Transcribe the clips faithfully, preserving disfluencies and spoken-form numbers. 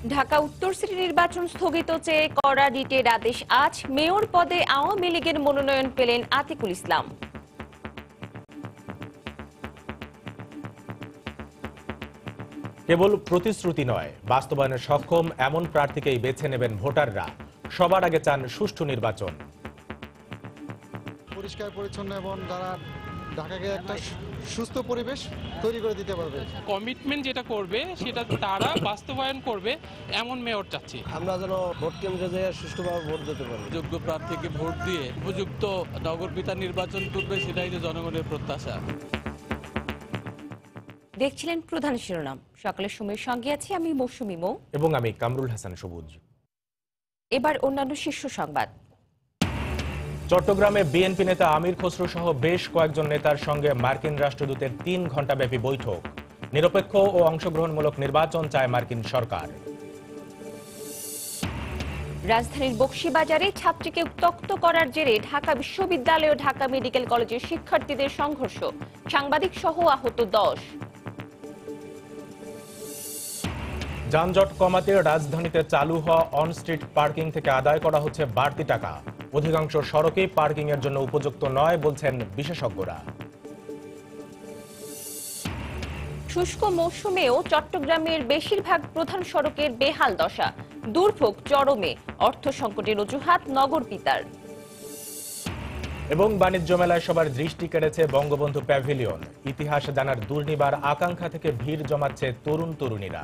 ঢাকা উত্তর সিটি নির্বাচন স্থগিত চেয়ে করা রিটের আদেশ আজ। মেয়র পদে আওয়ামী লীগের মনোনয়ন পেলেন আতিকুল ইসলাম। কেবল প্রতিশ্রুতি নয়, বাস্তবায়নে সক্ষম এমন প্রার্থীকেই বেছে নেবেন ভোটাররা। সবার আগে চান সুষ্ঠু নির্বাচন। পরিষ্কার পরিচ্ছন্ন এবং যারা ঢাকাকে একটা সুস্থ পরিবেশ তৈরি করে দিতে পারবে। কমিটমেন্ট যেটা করবে সেটা তারা বাস্তবায়ন করবে এমন মেয়র চাচ্ছি। আমরা যেন ভোট কেন্দ্রে যেয়ে সুষ্ঠুভাবে ভোট দিতে পারি। যোগ্য প্রার্থীকে ভোট দিয়ে উপযুক্ত নগরপিতা নির্বাচন করবে, সেটাই যে জনগণের প্রত্যাশা। দেখছিলেন প্রধান শিরোনাম। সকালের সময়ের সঙ্গে আছি আমি মৌসুমী মৌ এবং আমি কামরুল হাসান সবুজ। এবার অন্যান্য শীর্ষ সংবাদ। চট্টগ্রামে বিএনপি নেতা আমির খসরু সহ বেশ কয়েকজন নেতার সঙ্গে মার্কিন রাষ্ট্রদূতের তিন ঘণ্টাব্যাপী বৈঠক। নিরপেক্ষ ও অংশগ্রহণমূলক নির্বাচন চায় মার্কিন সরকার। রাজধানীর বকশীবাজারে ছাত্রীকে উত্ত্যক্ত করার জেরে ঢাকা বিশ্ববিদ্যালয় ও ঢাকা মেডিকেল কলেজের শিক্ষার্থীদের সংঘর্ষ, সাংবাদিক সহ আহত দশ। যানজট কমাতে রাজধানীতে চালু হওয়া অন স্ট্রিট পার্কিং থেকে আদায় করা হচ্ছে বাড়তি টাকা। অধিকাংশ সড়কেই পার্কিং এর জন্য উপযুক্ত নয় বলছেন বিশেষজ্ঞরা। শুষ্ক মৌসুমেও চট্টগ্রামের বেশিরভাগ প্রধান সড়কের বেহাল দশা, দুর্ভোগ চরমে, অর্থ সংকটের অজুহাত নগর পিতার। এবং বাণিজ্য মেলায় সবার দৃষ্টি কেড়েছে বঙ্গবন্ধু প্যাভিলিয়ন। ইতিহাস জানার দুর্নিবার আকাঙ্ক্ষা থেকে ভিড় জমাচ্ছে তরুণ তরুণীরা।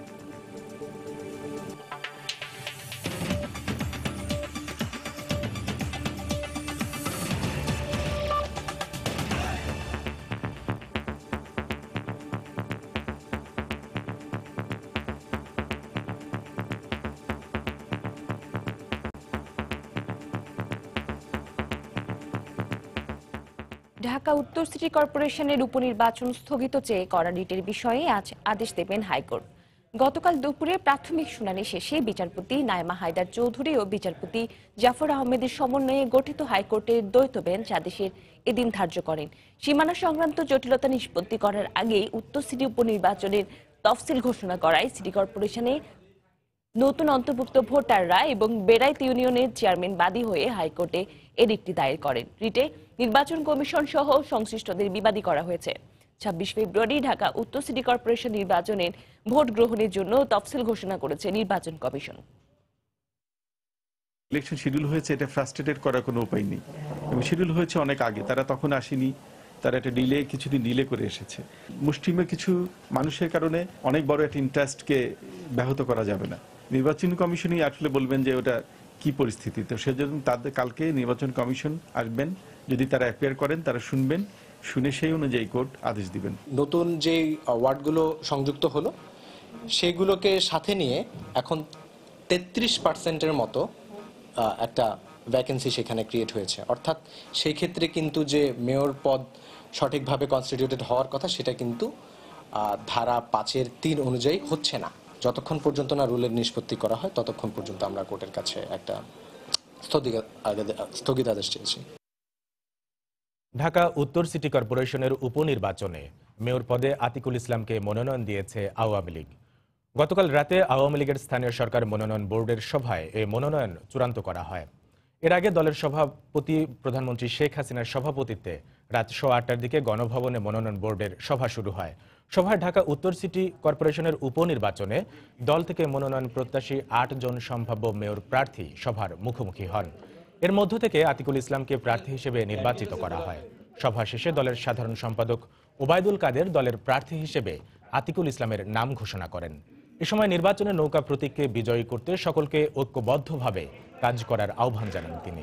ঢাকা উত্তর সিটি কর্পোরেশনের উপনির্বাচন স্থগিত চেয়ে করা রিটের বিষয়ে আজ আদেশ দেবেন হাইকোর্ট। গতকাল দুপুরে প্রাথমিক শুনানি শেষে বিচারপতি নাইমা হায়দার চৌধুরী ও বিচারপতি জাফর আহমেদের সমন্বয়ে গঠিত হাইকোর্টের দ্বৈত বেঞ্চ আদেশের এদিন ধার্য করেন। সীমানা সংক্রান্ত জটিলতা নিষ্পত্তি করার আগেই উত্তর সিটি উপনির্বাচনের তফসিল ঘোষণা করায় সিটি কর্পোরেশনে নতুন অন্তর্ভুক্ত ভোটাররা এবং বেড়াইত ইউনিয়নের চেয়ারম্যান বাদী হয়ে হাইকোর্টে এ রিটটি দায়ের করেন। রিটে নির্বাচন কমিশন সহ সংশ্লিষ্টদের বিবাদী করা হয়েছে। ছাব্বিশ ফেব্রুয়ারি ঢাকা উত্তর সিটি কর্পোরেশন নির্বাচনের ভোট গ্রহণের জন্য তফসিল ঘোষণা করেছে নির্বাচন কমিশন। ইলেকশন শিডিউল হয়েছে, এটা ফ্রাস্ট্রেটেড করার কোনো উপায় নেই এবং শিডিউল হয়েছে অনেক আগে, তারা তখন আসেনি, তারা একটা ডিলে কিছুদিন ডিলে করে এসেছে। মুসলিমের কিছু মানুষের কারণে অনেক বড় একটা ইন্টারেস্টকে ব্যাহত করা যাবে না। নির্বাচন কমিশনই আসলে বলবেন যে ওটা কি পরিস্থিতি। তো সেজন্য তাদের কালকে নির্বাচন কমিশন আসবেন, যদি তারা অ্যাপিয়ার করেন তারা শুনবেন, শুনে সেই অনুযায়ী কোর্ট আদেশ দিবেন। নতুন যে ওয়ার্ডগুলো সংযুক্ত হলো সেগুলোকে সাথে নিয়ে এখন তেত্রিশ পার্সেন্টের মতো একটা ভ্যাকেন্সি সেখানে ক্রিয়েট হয়েছে। অর্থাৎ সেই ক্ষেত্রে কিন্তু যে মেয়র পদ সঠিকভাবে কনস্টিটিউটেড হওয়ার কথা সেটা কিন্তু ধারা পাঁচের তিন অনুযায়ী হচ্ছে না। যতক্ষণ পর্যন্ত না রুলের নিষ্পত্তি করা হয় ততক্ষণ পর্যন্ত আমরা কোর্টের কাছে একটা স্থগিতাদেশ চেয়েছি। ঢাকা উত্তর সিটি কর্পোরেশনের উপনির্বাচনে মেয়র পদে আতিকুল ইসলামকে মনোনয়ন দিয়েছে আওয়ামী লীগ। গতকাল রাতে আওয়ামী লীগের স্থানীয় সরকার মনোনয়ন বোর্ডের সভায় এই মনোনয়ন চূড়ান্ত করা হয়। এর আগে দলের সভাপতি প্রধানমন্ত্রী শেখ হাসিনার সভাপতিত্বে রাত সোয়া আটটার দিকে গণভবনে মনোনয়ন বোর্ডের সভা শুরু হয়। সভায় ঢাকা উত্তর সিটি কর্পোরেশনের উপনির্বাচনে দল থেকে মনোনয়ন প্রত্যাশী আট জন সম্ভাব্য মেয়র প্রার্থী সভার মুখোমুখি হন। এর মধ্য থেকে আতিকুল ইসলামকে প্রার্থী হিসেবে নির্বাচিত করা হয়। সভা শেষে দলের সাধারণ সম্পাদক ওবায়দুল কাদের দলের প্রার্থী হিসেবে আতিকুল ইসলামের নাম ঘোষণা করেন। এ সময় নির্বাচনে নৌকা প্রতীককে বিজয়ী করতে সকলকে ঐক্যবদ্ধভাবে কাজ করার আহ্বান জানান তিনি।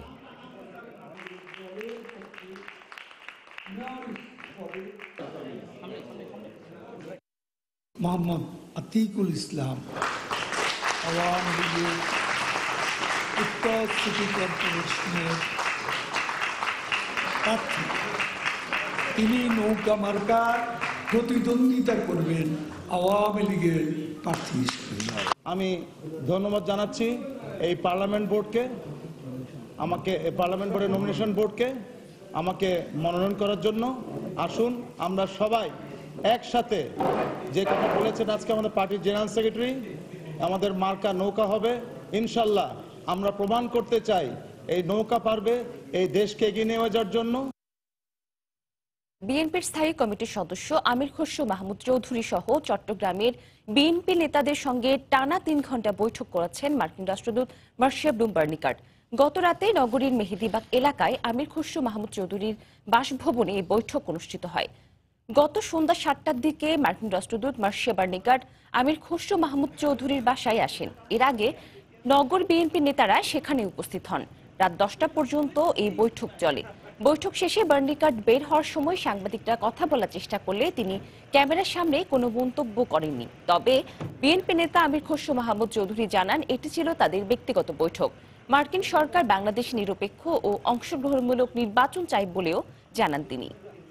মোহাম্মদ আতিকুল ইসলাম আওয়ামী লীগের উত্তর সিটি কর্পোরেশনের প্রার্থী। তিনি নৌকা মার্কার প্রতিদ্বন্দ্বিতা করবেন আওয়ামী লীগের প্রার্থী হিসেবে। আমি ধন্যবাদ জানাচ্ছি এই পার্লামেন্ট বোর্ডকে, আমাকে পার্লামেন্ট বোর্ডের নমিনেশন বোর্ডকে আমাকে মনোনয়ন করার জন্য। আসুন আমরা সবাই একসাথে, যে কথা বলেছেন আজকে আমাদের পার্টির জেনারেল সেক্রেটারি আমাদের মার্কা নৌকা হবে। ইনশাল্লাহ আমরা প্রমাণ করতে চাই এই নৌকা পারবে এই দেশকে এগিয়ে নিয়ে যাওয়ার জন্য। বিএনপির স্থায়ী কমিটির সদস্য আমির খসরু মাহমুদ চৌধুরী সহ চট্টগ্রামের বিএনপি নেতাদের সঙ্গে টানা তিন ঘন্টা বৈঠক করেছেন মার্কিন রাষ্ট্রদূত মার্শিয়া ব্লুমবার্নিকাট। গত রাতে নগরীর মেহেদীবাগ এলাকায় আমির খসরু মাহমুদ চৌধুরীর বাসভবনে এই বৈঠক অনুষ্ঠিত হয়। গত সন্ধ্যা সাতটার দিকে মার্কিন রাষ্ট্রদূত মার্শিয়া বার্নিকাট আমির খসরু মাহমুদ চৌধুরীর বাসায় আসেন। এর আগে নগর বিএনপি নেতারা সেখানে উপস্থিত হন। রাত দশটা পর্যন্ত এই বৈঠক চলে। বৈঠক শেষে বার্নিকাট বের হওয়ার সময় সাংবাদিকরা কথা বলার চেষ্টা করলে তিনি ক্যামেরার সামনে কোনো মন্তব্য করেননি। তবে বিএনপি নেতা আমির খসরু মাহমুদ চৌধুরী জানান এটি ছিল তাদের ব্যক্তিগত বৈঠক। মার্কিন সরকার বাংলাদেশ নিরপেক্ষ ও অংশগ্রহণমূলক নির্বাচন চায় বলেও জানান তিনি।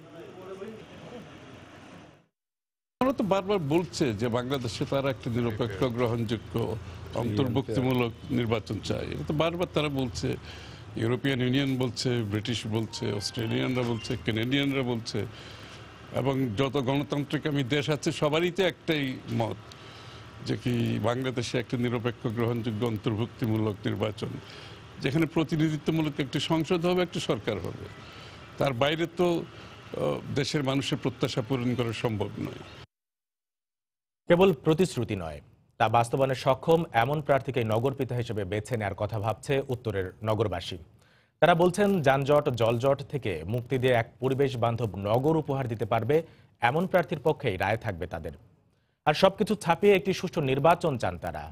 আমরা তো বারবার বলছে যে বাংলাদেশে তারা একটা নিরপেক্ষ গ্রহণযোগ্য অন্তর্ভুক্তিমূলক নির্বাচন চায়। এটা তো বারবার তারা বলছে। ইউরোপিয়ান ইউনিয়ন বলছে, ব্রিটিশ বলছে, অস্ট্রেলিয়ানরা বলছে, কানাডিয়ানরা বলছে, এবং যত গণতান্ত্রিকামী দেশ আছে সবারই তো একটাই মত যে কি বাংলাদেশে একটা নিরপেক্ষ গ্রহণযোগ্য অন্তর্ভুক্তিমূলক নির্বাচন, যেখানে প্রতিনিধিত্বমূলক একটি সংসদ হবে, একটি সরকার হবে। তার বাইরে তো দেশের মানুষের প্রত্যাশা পূরণ করা সম্ভব নয়। কেবল প্রতিশ্রুতি নয়, তা বাস্তবায়নে সক্ষম এমন প্রার্থীকে নগরপিতা হিসেবে বেছে নেওয়ার কথা ভাবছে উত্তরের নগরবাসী। তারা বলছেন যানজট জলজট থেকে মুক্তি দিয়ে এক পরিবেশ বান্ধব নগর উপহার দিতে পারবে এমন প্রার্থীর পক্ষেই রায় থাকবে তাদের। আর সবকিছু ছাপিয়ে একটি সুষ্ঠু নির্বাচন চান তারা।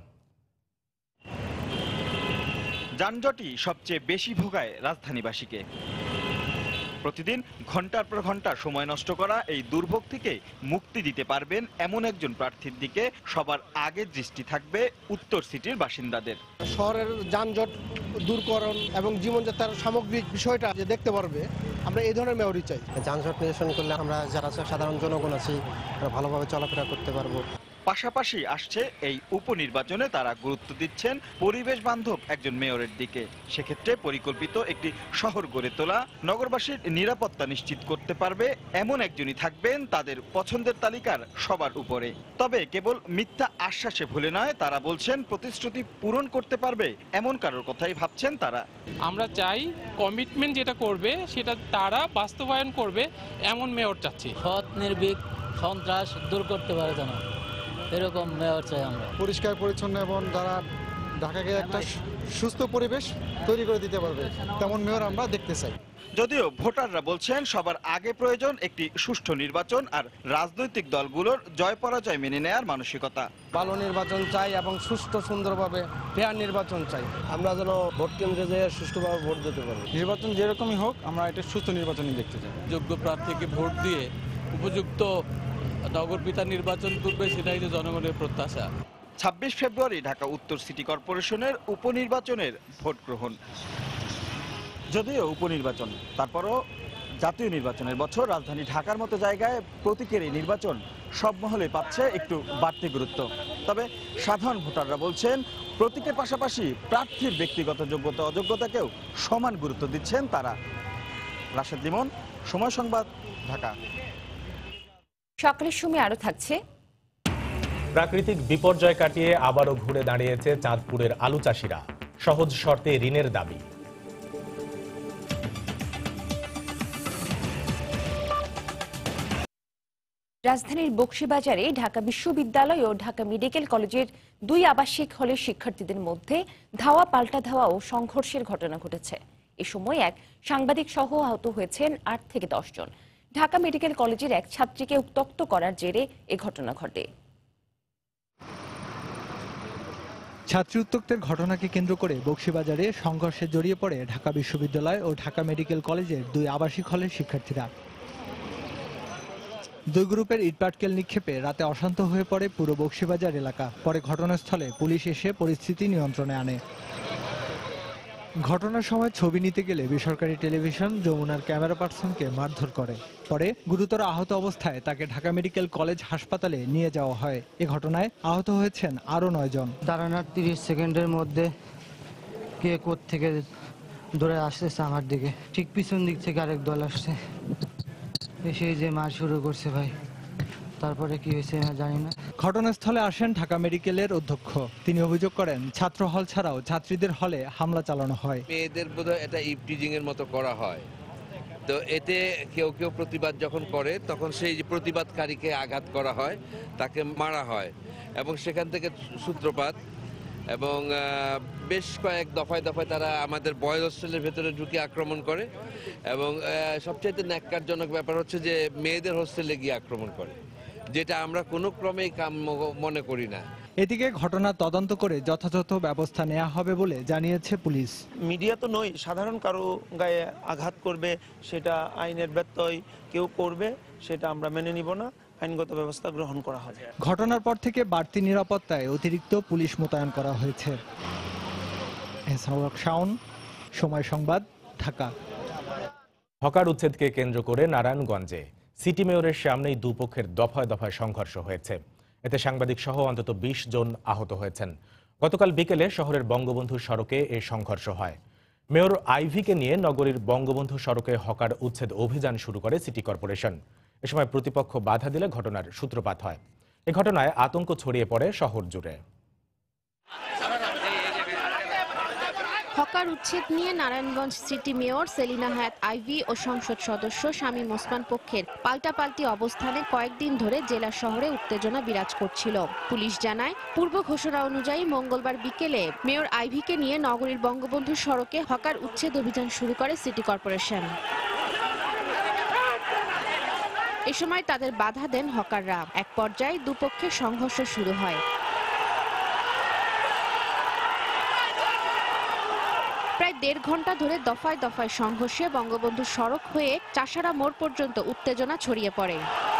যানজটই সবচেয়ে বেশি ভোগায় রাজধানীবাসীকে। প্রতিদিন ঘন্টার পর ঘন্টা সময় নষ্ট করা এই দুর্ভোগ থেকে মুক্তি দিতে পারবেন এমন একজন প্রার্থীর দিকে সবার আগে দৃষ্টি থাকবে উত্তর সিটির বাসিন্দাদের। শহরের যানজট দূরকরণ এবং জীবনযাত্রার সামগ্রিক বিষয়টা যে দেখতে পারবে, আমরা এই ধরনের মেয়রই চাই। যানজট নিরসন করলে আমরা যারা সাধারণ জনগণ আছি ভালোভাবে চলাফেরা করতে পারবো। পাশাপাশি আসছে এই উপনির্বাচনে তারা গুরুত্ব দিচ্ছেন পরিবেশ বান্ধব একজন মেয়রের দিকে। সেক্ষেত্রে পরিকল্পিত একটি শহর গড়ে তোলা, নগরবাসীর নিরাপত্তা নিশ্চিত করতে পারবে এমন একজনই থাকবেন তাদের পছন্দের তালিকার সবার উপরে। তবে কেবল মিথ্যা আশ্বাসে ভুলে নয়, তারা বলছেন প্রতিশ্রুতি পূরণ করতে পারবে এমন কারোর কথাই ভাবছেন তারা। আমরা চাই কমিটমেন্ট যেটা করবে সেটা তারা বাস্তবায়ন করবে এমন মেয়র চাচ্ছি। সৎ নির্ভীক সন্ত্রাস দূর করতে পারে যেন এরকম মেয়র চাই আমরা। পরিষ্কার পরিচ্ছন্ন এবং যারা ঢাকাকে একটা সুস্থ পরিবেশ তৈরি করে দিতে পারবে তেমন মেয়র আমরা দেখতে চাই। যদিও ভোটাররা বলছেন সবার আগে প্রয়োজন একটি সুষ্ঠু নির্বাচন আর রাজনৈতিক দলগুলোর জয় পরাজয় মেনে নেয়ার মানসিকতা। ভালো নির্বাচন চাই এবং সুষ্ঠু সুন্দরভাবে ফেয়ার নির্বাচন চাই। আমরা যেন ভোট কেন্দ্রে যেয়ে সুষ্ঠুভাবে ভোট দিতে পারি। নির্বাচন যেরকমই হোক আমরা একটা সুস্থ নির্বাচনই দেখতে চাই। যোগ্য প্রার্থীকে ভোট দিয়ে উপযুক্ত নগরপিতা নির্বাচন করবে, সেটাই তো জনগণের প্রত্যাশা। ছাব্বিশ ফেব্রুয়ারি ঢাকা উত্তর সিটি কর্পোরেশনের উপনির্বাচনের ভোট গ্রহণ। যদিও উপনির্বাচন, তারপরও জাতীয় নির্বাচনের বছর রাজধানী ঢাকার মতো জায়গায় প্রতীকের এই নির্বাচন সব মহলে পাচ্ছে একটু বাড়তি গুরুত্ব। তবে সাধারণ ভোটাররা বলছেন প্রতীকের পাশাপাশি প্রার্থীর ব্যক্তিগত যোগ্যতা অযোগ্যতাকেও সমান গুরুত্ব দিচ্ছেন তারা। রাশেদ লিমন, সময় সংবাদ, ঢাকা। সকালের সময় আরো থাকছে প্রাকৃতিক বিপর্যয় কাটিয়ে আবারও ঘুরে দাঁড়িয়েছে চাঁদপুরের আলু চাষিরা। সহজ শর্তে ঋণের দাবি। রাজধানীর বকশীবাজারে ঢাকা বিশ্ববিদ্যালয় ও ঢাকা মেডিকেল কলেজের দুই আবাসিক হলের শিক্ষার্থীদের মধ্যে ধাওয়া পাল্টা ধাওয়া ও সংঘর্ষের ঘটনা ঘটেছে। এ সময় এক সাংবাদিক সহ আহত হয়েছেন আট থেকে দশ জন। ঢাকা মেডিকেল কলেজের এক ছাত্রীকে উত্ত্যক্ত করার জেরে এ ঘটনা ঘটে। ছাত্রী উত্ত্যক্তের ঘটনাকে কেন্দ্র করে বকশীবাজারে সংঘর্ষে জড়িয়ে পড়ে ঢাকা বিশ্ববিদ্যালয় ও ঢাকা মেডিকেল কলেজের দুই আবাসিক হলের শিক্ষার্থীরা। দুই গ্রুপের ইটপাটকেল নিক্ষেপে রাতে অশান্ত হয়ে পড়ে পুরো বকশীবাজার এলাকা। পরে ঘটনাস্থলে পুলিশ এসে পরিস্থিতি নিয়ন্ত্রণে আনে। ঘটনার সময় ছবি নিতে গেলে বেসরকারি টেলিভিশন যমুনার ক্যামেরা পার্সনকে মারধর করে। পরে গুরুতর আহত অবস্থায় তাকে ঢাকা মেডিকেল কলেজ হাসপাতালে নিয়ে যাওয়া হয়। এ ঘটনায় আহত হয়েছেন আরও নয় জন। দাঁড়ানোর তিরিশ সেকেন্ডের মধ্যে কে কোত্থেকে দৌড়ে আসতেছে আমার দিকে, ঠিক পিছন দিক থেকে আরেক দল আসছে, এসে যে মার শুরু করছে ভাই। তারপরে কি হয়েছে আমি জানি না। ঘটনাস্থলে আসেন ঢাকা মেডিকেলের অধ্যক্ষ। তিনি অভিযোগ করেন ছাত্র হল ছাড়াও ছাত্রীদের হলে হামলা চালানো হয়। মেয়েদের বোধহয় এটা ইভটিজিং এর মতো করা হয়, তো এতে কেউ কেউ প্রতিবাদ যখন করে তখন সেই যে প্রতিবাদকারীকে আঘাত করা হয়, তাকে মারা হয় এবং সেখান থেকে সূত্রপাত এবং বেশ কয়েক দফায় দফায় তারা আমাদের বয়েজ হোস্টেলের ভেতরে ঢুকে আক্রমণ করে এবং সবচাইতে ন্যাক্কারজনক ব্যাপার হচ্ছে যে মেয়েদের হোস্টেলে গিয়ে আক্রমণ করে, যেটা আমরা কোনো ক্রমেই কাম্য মনে করি না। এদিকে ঘটনা তদন্ত করে যথাযথ ব্যবস্থা নেওয়া হবে বলে জানিয়েছে পুলিশ। মিডিয়া তো নয়, সাধারণ কারো গায়ে আঘাত করবে সেটা আইনের ব্যত্যয় কেউ করবে, সেটা আমরা মেনে নিব না, আইনগত ব্যবস্থা গ্রহণ করা হবে। ঘটনার পর থেকে বাড়তি নিরাপত্তায় অতিরিক্ত পুলিশ মোতায়েন করা হয়েছে। শাওন, সময় সংবাদ, ঢাকা। হকার উচ্ছেদকে কেন্দ্র করে নারায়ণগঞ্জে সিটি মেয়রের সামনেই দুপক্ষের দফায় দফায় সংঘর্ষ হয়েছে। এতে সাংবাদিক সহ অন্তত বিশ জন আহত হয়েছেন। গতকাল বিকেলে শহরের বঙ্গবন্ধু সড়কে এই সংঘর্ষ হয়। মেয়র আইভিকে নিয়ে নগরীর বঙ্গবন্ধু সড়কে হকার উচ্ছেদ অভিযান শুরু করে সিটি কর্পোরেশন। এ সময় প্রতিপক্ষ বাধা দিলে ঘটনার সূত্রপাত হয়। এ ঘটনায় আতঙ্ক ছড়িয়ে পড়ে শহর জুড়ে। হকার উচ্ছেদ নিয়ে নারায়ণগঞ্জ সিটি মেয়র সেলিনা হায়াত আইভি ও সংসদ সদস্য শামীম ওসমান পক্ষের পাল্টাপাল্টি অবস্থানে কয়েকদিন ধরে জেলা শহরে উত্তেজনা বিরাজ করছিল। পুলিশ জানায়, পূর্ব ঘোষণা অনুযায়ী মঙ্গলবার বিকেলে মেয়র আইভিকে নিয়ে নগরীর বঙ্গবন্ধু সড়কে হকার উচ্ছেদ অভিযান শুরু করে সিটি কর্পোরেশন। এ সময় তাদের বাধা দেন হকাররা। এক পর্যায়ে দুপক্ষের সংঘর্ষ শুরু হয়। প্রায় দেড় ঘন্টা ধরে দফায় দফায় সংঘর্ষে বঙ্গবন্ধু সড়ক হয়ে চাষারা মোড় পর্যন্ত উত্তেজনা ছড়িয়ে পড়ে।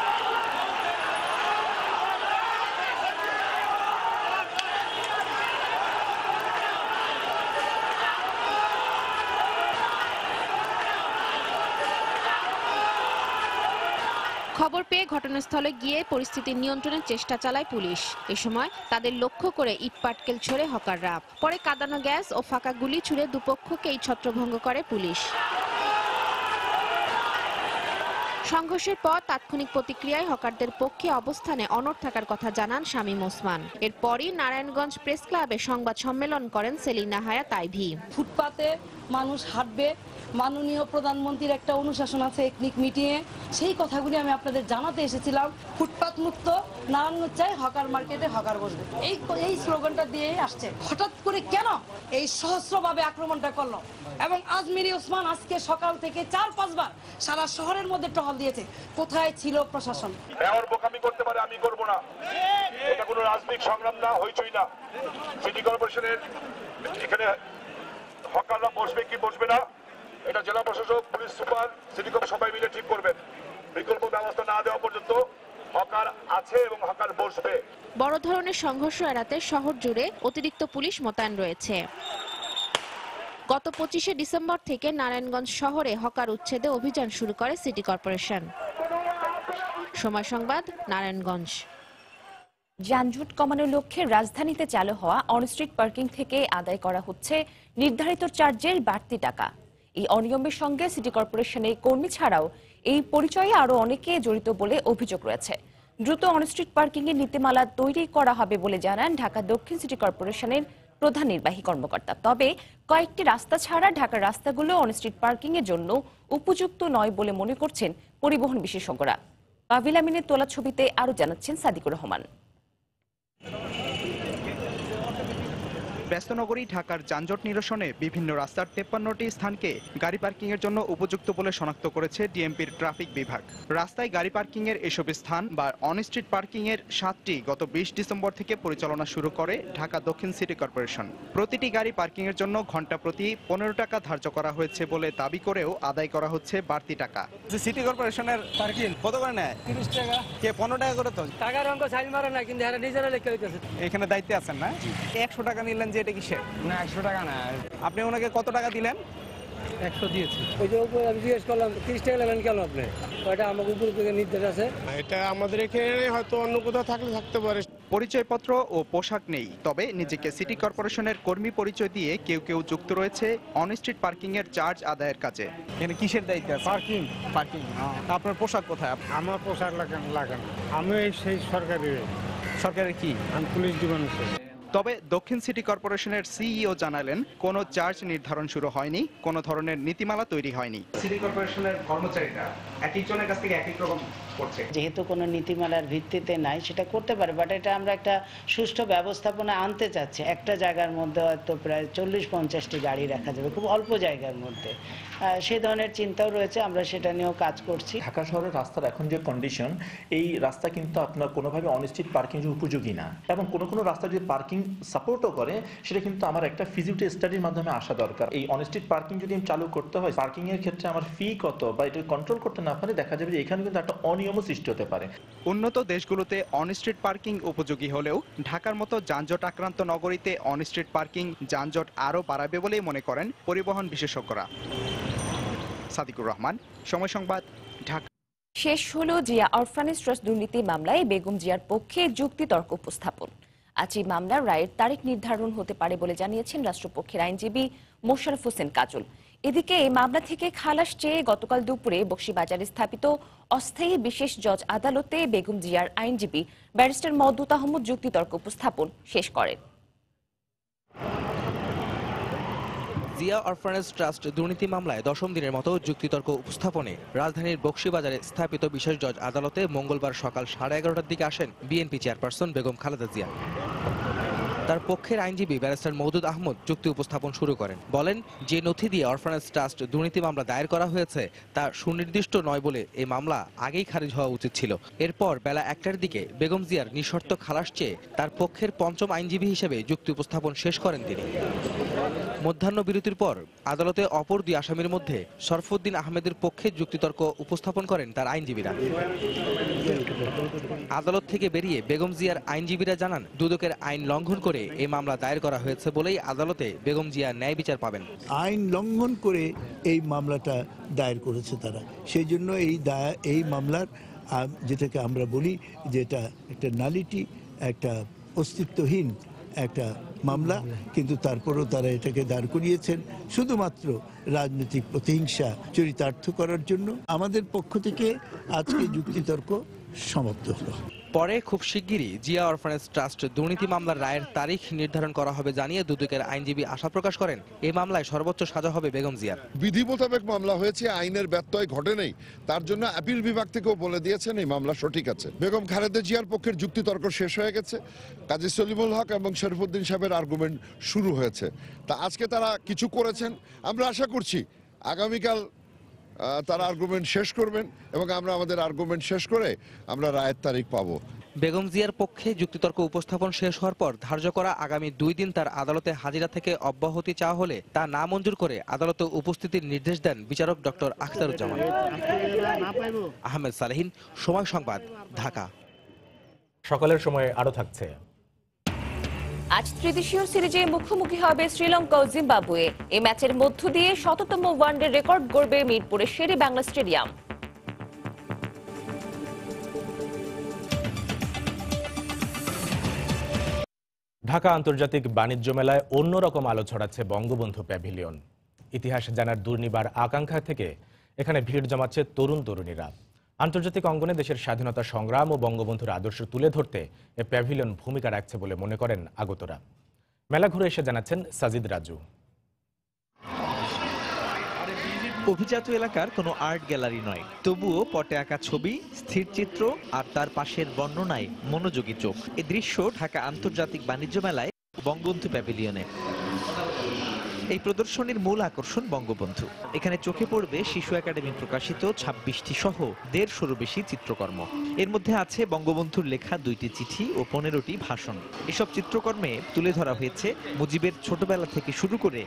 খবর পেয়ে ঘটনাস্থলে গিয়ে পরিস্থিতি নিয়ন্ত্রণের চেষ্টা চালায় পুলিশ। এ সময় তাদের লক্ষ্য করে ইট পাটকেল ছোড়ে হকাররা। পরে কাঁদানো গ্যাস ও ফাঁকা গুলি ছুড়ে দুপক্ষকেই ছত্রভঙ্গ করে পুলিশ। সংঘর্ষের পর তাৎক্ষণিক প্রতিক্রিয়ায় হকারদের পক্ষে অবস্থানে অনড় থাকার কথা জানান শামীম ওসমান। এরপরই নারায়ণগঞ্জ প্রেস ক্লাবে সংবাদ সম্মেলন করেন সেলিনা হায়াত আইভি। ফুটপাতে মানুষ হাঁটবে, মাননীয় প্রধানমন্ত্রীর একটা অনুশাসন আছে একনিক মিটিংয়ে, সেই কথাগুলি আমি আপনাদের জানাতে এসেছিলাম। ফুটপাত মুক্ত নারায়ণগঞ্জ চাই, হকার মার্কেটে হকার বসবে, এই এই স্লোগানটা দিয়েই আসছে। হঠাৎ করে কেন এই সহস্রভাবে আক্রমণটা করলো? এবং আজমিরি ওসমান আজকে সকাল থেকে চার পাঁচবার সারা শহরের মধ্যে টহল দিয়েছে। কোথায় ছিল প্রশাসন? মেয়র বোকামি করতে পারে, আমি করব না। এটা কোনো রাজনৈতিক সংগ্রাম না, হইচই না। সিটি কর্পোরেশনের এখানে হকাররা বসবে কি বসবে না, এটা জেলা প্রশাসক, পুলিশ সুপার, সিটি কর্পোরেশন সবাই মিলে ঠিক করবেন। বিকল্প ব্যবস্থা না দেওয়া পর্যন্ত হকার আছে এবং হকার বসবে। বড় ধরনের সংঘর্ষ এড়াতে শহর জুড়ে অতিরিক্ত পুলিশ মোতায়েন রয়েছে। গত পঁচিশে ডিসেম্বর থেকে নারায়ণগঞ্জ শহরে হকার উচ্ছেদে অভিযান শুরু করে সিটি কর্পোরেশন। সময় সংবাদ, নারায়ণগঞ্জ। যানজট কমানোর লক্ষ্যে রাজধানীতে চালু হওয়া অনস্ট্রিট পার্কিং থেকে আদায় করা হচ্ছে নির্ধারিত চার্জের বাড়তি টাকা। এই অনিয়মের সঙ্গে সিটি কর্পোরেশনের কর্মী ছাড়াও এই পরিচয়ে আরো অনেকে জড়িত বলে অভিযোগ রয়েছে। দ্রুত অনস্ট্রিট পার্কিং এর নীতিমালা তৈরি করা হবে বলে জানান ঢাকা দক্ষিণ সিটি কর্পোরেশনের প্রধান নির্বাহী কর্মকর্তা। তবে কয়েকটি রাস্তা ছাড়া ঢাকার রাস্তাগুলো অনস্ট্রিট পার্কিং এর জন্য উপযুক্ত নয় বলে মনে করছেন পরিবহন বিশেষজ্ঞরা। পাভিল আমিনের তোলা ছবিতে আরো জানাচ্ছেন সাদিকুর রহমান। ব্যস্তনগরী ঢাকার যানজট নিরসনে বিভিন্ন রাস্তার তেপ্পান্নটি স্থানকে গাড়ি পার্কিং এর জন্য উপযুক্ত বলে শনাক্ত করেছে ডিএমপির ট্রাফিক বিভাগ। রাস্তায় গাড়ি পার্কিং এর এসব স্থান বা অন স্ট্রিট পার্কিং এর সাতটি গত বিশ ডিসেম্বর থেকে পরিচালনা শুরু করে ঢাকা দক্ষিণ সিটি কর্পোরেশন। প্রতিটি গাড়ি পার্কিং এর জন্য ঘন্টা প্রতি পনেরো টাকা ধার্য করা হয়েছে বলে দাবি করেও আদায় করা হচ্ছে বাড়তি টাকা। সিটি কর্পোরেশনের পার্কিং কত করে নেয়? তিরিশ টাকা, কে পনেরো টাকা করে। তো টাকার অঙ্ক সাইজ মারে না, কিন্তু এরা নিজেরা লেখা হইতেছে। এখানে দায়িত্বে আছেন না? একশো টাকা নিলেন যে এটা কিসের? না একশো টাকা না। আপনি ওনাকে কত টাকা দিলেন? একশো দিয়েছি। ওই যে উপরে আমি জিজ্ঞেস করলাম তিরিশ টাকা নেবেন কেন আপনি? ওইটা আমাকে উপর থেকে নির্দেশ আছে। এটা আমাদের এখানে হয়তো অন্য কোথাও থাকলে থাকতে পারে। পরিচয়পত্র ও পোশাক নেই, তবে নিজেকে সিটি কর্পোরেশনের কর্মী পরিচয় দিয়ে কেউ কেউ যুক্ত রয়েছে অন স্ট্রিট পার্কিং এর চার্জ আদায়ের কাজে। এখানে কিসের দায়িত্ব আছে? পার্কিং। পার্কিং। আপনার পোশাক কোথায়? আমার পোশাক লাগান লাগান আমি সেই সরকারি সরকারের কি? আমি পুলিশ ডিপার্টমেন্ট। তবে দক্ষিণ সিটি কর্পোরেশনের সিইও জানালেন কোনো চার্জ নির্ধারণ শুরু হয়নি, কোনো ধরনের নীতিমালা তৈরি হয়নি। সিটি কর্পোরেশনের কর্মচারীরা এক একজনের কাছ থেকে এক এক রকম করছে। যেহেতু কোনো নীতিমালার ভিত্তিতে নাই, সেটা করতে পারে, বাট এটা আমরা একটা সুষ্ঠু ব্যবস্থাপনা আনতে চাচ্ছি। একটা জায়গার মধ্যে হয়তো প্রায় চল্লিশ পঞ্চাশটি গাড়ি রাখা যাবে, খুব অল্প জায়গার মধ্যে। সেই ধরনের চিন্তাও রয়েছে, আমরা সেটা নিয়েও কাজ করছি। ঢাকা শহরের রাস্তার এখন যে কন্ডিশন, এই রাস্তা কিন্তু আপনার কোনোভাবে অন স্ট্রিট পার্কিং উপযোগী না, এবং কোনো কোনো রাস্তা যদি পার্কিং সাপোর্টও করে, সেটা কিন্তু আমার একটা ফিজিবিলিটি স্টাডির মাধ্যমে আসা দরকার। এই অন স্ট্রিট পার্কিং যদি চালু করতে হয়, পার্কিং এর ক্ষেত্রে আমার ফি কত বা এটা কন্ট্রোল করতে না পারে, দেখা যাবে যে এখানে কিন্তু একটা অনিয়মও সৃষ্টি হতে পারে। উন্নত দেশগুলোতে অন স্ট্রিট পার্কিং উপযোগী হলেও ঢাকার মতো যানজট আক্রান্ত নগরীতে অন স্ট্রিট পার্কিং যানজট আরও বাড়াবে বলেই মনে করেন পরিবহন বিশেষজ্ঞরা। সাদিকুর রহমান, সময় সংবাদ, ঢাকা। শেষ হলো জিয়া অরফানেজ ট্রাস্ট দুর্নীতি মামলায় বেগম জিয়ার পক্ষে যুক্তিতর্ক উপস্থাপন। আজ এই মামলার রায়ের তারিখ নির্ধারণ হতে পারে বলে জানিয়েছেন রাষ্ট্রপক্ষের আইনজীবী মোশাররফ হোসেন কাজল। এদিকে এই মামলা থেকে খালাস চেয়ে গতকাল দুপুরে বকশীবাজারে স্থাপিত অস্থায়ী বিশেষ জজ আদালতে বেগম জিয়ার আইনজীবী ব্যারিস্টার মওদুদ আহমদ যুক্তিতর্ক উপস্থাপন শেষ করেন। জিয়া অরফানেজ ট্রাস্ট দুর্নীতি মামলায় দশম দিনের মতো যুক্তিতর্ক উপস্থাপনে রাজধানীর বকশীবাজারে স্থাপিত বিশেষ জজ আদালতে মঙ্গলবার সকাল সাড়ে এগারোটার দিকে আসেন বিএনপি চেয়ারপারসন বেগম খালেদা জিয়া। তার পক্ষের আইনজীবী ব্যারিস্টার মওদুদ আহমদ যুক্তি উপস্থাপন শুরু করেন। বলেন, যে নথি দিয়ে অরফানেজ ট্রাস্ট দুর্নীতি মামলা দায়ের করা হয়েছে তা সুনির্দিষ্ট নয় বলে এই মামলা আগেই খারিজ হওয়া উচিত ছিল। এরপর বেলা একটার দিকে বেগম জিয়ার নিঃশর্ত খালাস চেয়ে তার পক্ষের পঞ্চম আইনজীবী হিসেবে যুক্তি উপস্থাপন শেষ করেন তিনি। মধ্যাহ্ন বিরতির পর আদালতে অপর দুই আসামির মধ্যে শরফুদ্দিন আহমেদের পক্ষে যুক্তিতর্ক উপস্থাপন করেন তার আইনজীবীরা। আদালত থেকে বেরিয়ে বেগম জিয়ার আইনজীবীরা জানান, দুদকের আইন লঙ্ঘন করে এই মামলা দায়ের করা হয়েছে বলেই আদালতে বেগম জিয়া ন্যায় বিচার পাবেন। আইন লঙ্ঘন করে এই মামলাটা দায়ের করেছে তারা, সেই জন্য এই এই মামলার যেটাকে আমরা বলি যে এটা একটা নালিটি, একটা অস্তিত্বহীন একটা মামলা, কিন্তু তারপরও তারা এটাকে দাঁড় করিয়েছেন শুধুমাত্র রাজনৈতিক প্রতিহিংসা চরিতার্থ করার জন্য। আমাদের পক্ষ থেকে আজকে যুক্তিতর্ক সমাপ্ত হলো। পরে খুব শিগগিরই জিয়া অরফানেজ ট্রাস্ট দুর্নীতি মামলার রায়ের তারিখ নির্ধারণ করা হবে জানিয়ে দুদকের আইনজীবী আশা প্রকাশ করেন, এই মামলায় সর্বোচ্চ সাজা হবে বেগম জিয়ার। বিধি মোতাবেক মামলা হয়েছে, আইনের ব্যত্যয় ঘটে নেই, তার জন্য আপিল বিভাগ থেকেও বলে দিয়েছেন এই মামলা সঠিক আছে। বেগম খালেদা জিয়ার পক্ষের যুক্তিতর্ক শেষ হয়ে গেছে, কাজী সলিমুল হক এবং শরফুদ্দিন সাহেবের আর্গুমেন্ট শুরু হয়েছে। তা আজকে তারা কিছু করেছেন, আমরা আশা করছি আগামীকাল তারা আর্গুমেন্ট শেষ করবেন এবং আমরা আমাদের আর্গুমেন্ট শেষ করে আমরা রায়ের তারিখ পাবো। বেগম জিয়ার পক্ষে যুক্তিতর্ক উপস্থাপন শেষ হওয়ার পর ধার্য করা আগামী দুই দিন তার আদালতে হাজিরা থেকে অব্যাহতি চাওয়া হলে তা না মঞ্জুর করে আদালতে উপস্থিতির নির্দেশ দেন বিচারক ডক্টর আখতারুজ্জামান। আহমেদ সালেহিন, সময় সংবাদ, ঢাকা। সকালের সময় আরো থাকছে। আজ ত্রিদেশীয় সিরিজে মুখোমুখি হবে শ্রীলঙ্কা ও জিম্বাবুয়ে। এই ম্যাচের মধ্য দিয়ে শততম ওয়ানডে রেকর্ড গড়বে মিরপুরের শেরে বাংলা স্টেডিয়াম। ঢাকা আন্তর্জাতিক বাণিজ্য মেলায় অন্যরকম আলো ছড়াচ্ছে বঙ্গবন্ধু প্যাভিলিয়ন। ইতিহাস জানার দুর্নিবার আকাঙ্ক্ষা থেকে এখানে ভিড় জমাচ্ছে তরুণ তরুণীরা। আন্তর্জাতিক অঙ্গনে দেশের স্বাধীনতা সংগ্রাম ও বঙ্গবন্ধুর আদর্শ তুলে ধরতে এ প্যাভিলিয়ন ভূমিকা রাখছে বলে মনে করেন আগতরা। মেলা ঘুরে এসে জানাচ্ছেন সাজিদ রাজু। অভিজাত এলাকার কোনো আর্ট গ্যালারি নয়, তবুও পটে আঁকা ছবি, স্থির চিত্র আর তার পাশের বর্ণনায় মনোযোগী চোখ। এই দৃশ্য ঢাকা আন্তর্জাতিক বাণিজ্য মেলায় বঙ্গবন্ধু প্যাভিলিয়নে। এই প্রদর্শনীর মূল আকর্ষণ বঙ্গবন্ধু। এখানে চোখে পড়বে শিশু একাডেমি প্রকাশিত ছাব্বিশটি সহ দেড়শোরও বেশি চিত্রকর্ম। এর মধ্যে আছে বঙ্গবন্ধুর লেখা দুইটি চিঠি ও পনেরোটি ভাষণ। এসব চিত্রকর্মে তুলে ধরা হয়েছে মুজিবের ছোটবেলা থেকে শুরু করে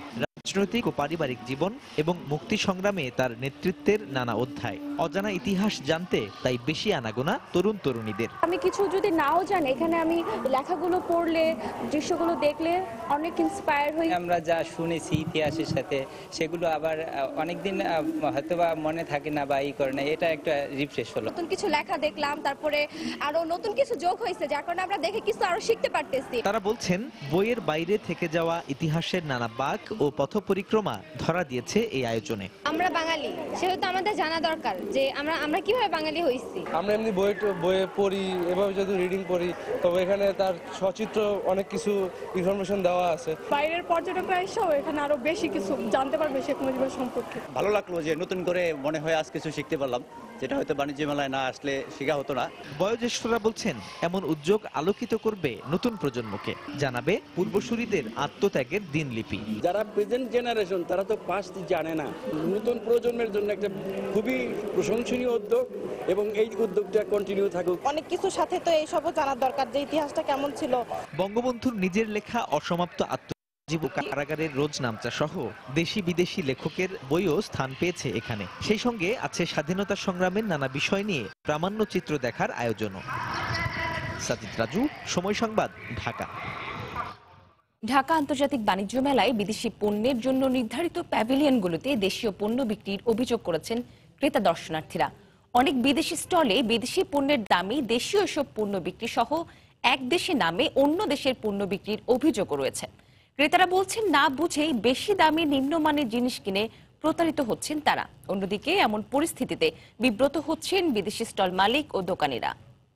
রাজনৈতিক ও পারিবারিক জীবন এবং মুক্তি সংগ্রামে তার নেতৃত্বের নানা অধ্যায়। অজানা ইতিহাস জানতে তাই বেশি আনাগোনা তরুণ তরুণীদের। আমি কিছু যদি নাও জানি, এখানে আমি লেখাগুলো পড়লে, দৃশ্যগুলো দেখলে অনেক ইন্সপায়ার হই। আমরা যা শুনেছি ইতিহাসের সাথে, সেগুলো আবার অনেকদিন হয়তোবা মনে থাকে না বা ই করে না, এটা একটা রিফ্রেশ হলো। নতুন কিছু লেখা দেখলাম, তারপরে আরো নতুন কিছু যোগ হয়েছে, যার কারণে আমরা দেখে কিছু আরো শিখতে পারতেছি। তারা বলছেন বইয়ের বাইরে থেকে যাওয়া ইতিহাসের নানা বাঁক ও পথ পরিক্রমা ধরা দিয়েছে এই আয়োজনে। আমরা বাঙালি, সেহেতু আমাদের জানা দরকার যে আমরা আমরা কিভাবে বাঙালি হইছি। আমরা এমনি বই বইয়ে পড়ি, এভাবে যদি রিডিং করি, তবে এখানে তার সচিত্র অনেক কিছু ইনফরমেশন দেওয়া আছে। বাইরের পর্যটকরা এসেও এখানে আরো বেশি কিছু জানতে পারবে শেখ মুজিবের সম্পর্কে। ভালো লাগলো যে নতুন করে মনে হয় আজ কিছু শিখতে পারলাম, যেটা হয়তো বাণিজ্য মেলায় না আসলে শেখা হতো না। বয়োজ্যেষ্ঠরা বলছেন এমন উদ্যোগ আলোকিত করবে নতুন প্রজন্মকে, জানাবে পূর্বসূরিদের আত্মত্যাগের দিনলিপি। যারা প্রেজেন্ট জেনারেশন তারা তো পাস্ট জানে না, নতুন প্রজন্মের জন্য একটা খুবই প্রশংসনীয় উদ্যোগ এবং এই উদ্যোগটা কন্টিনিউ থাকুক। অনেক কিছুর সাথে তো এইসবও জানার দরকার যে ইতিহাসটা কেমন ছিল। বঙ্গবন্ধুর নিজের লেখা অসমাপ্ত আত্মজীবনী, কারাগারের রোজ নামচা সহ দেশি বিদেশি লেখকের বইও স্থান পেয়েছে এখানে। সেই সঙ্গে আছে স্বাধীনতা সংগ্রামের নানা বিষয় নিয়ে প্রামাণ্য চিত্র দেখার আয়োজনও। সাজিদ রাজু, সময় সংবাদ, ঢাকা। ঢাকা আন্তর্জাতিক বাণিজ্য মেলায় বিদেশি পণ্যের জন্য নির্ধারিত প্যাভিলিয়নগুলোতে দেশীয় পণ্য বিক্রির অভিযোগ করেছেন ক্রেতা দর্শনার্থীরা। অনেক বিদেশি স্টলে বিদেশি পণ্যের দামে দেশীয় এসব পণ্য বিক্রি সহ এক দেশের নামে অন্য দেশের পণ্য বিক্রির অভিযোগও রয়েছে। ক্রেতারা বলছেন না বুঝেই বেশি দামে নিম্নমানের জিনিস কিনে প্রতারিত হচ্ছেন তারা। অন্যদিকে এমন পরিস্থিতিতে বিব্রত হচ্ছেন বিদেশি স্টল মালিক ও দোকানিরা।